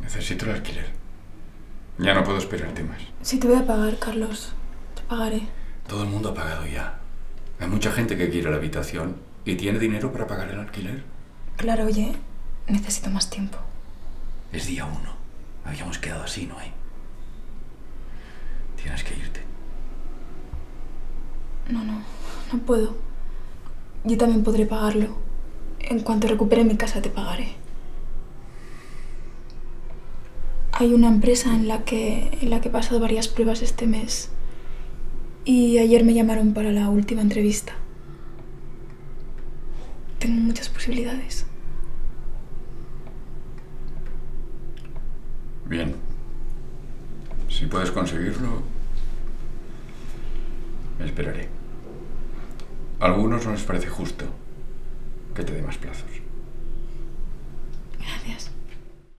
Necesito el alquiler. Ya no puedo esperarte más. Sí, te voy a pagar, Carlos. Te pagaré. Todo el mundo ha pagado ya. Hay mucha gente que quiere la habitación y tiene dinero para pagar el alquiler. Claro, oye, necesito más tiempo. Es día 1. Habíamos quedado así, ¿no hay? Tienes que irte. No puedo. Yo también podré pagarlo. En cuanto recupere mi casa te pagaré. Hay una empresa en la que he pasado varias pruebas este mes. Y ayer me llamaron para la última entrevista. Tengo muchas posibilidades. Bien. Si puedes conseguirlo, me esperaré. A algunos no les parece justo que te dé más plazos.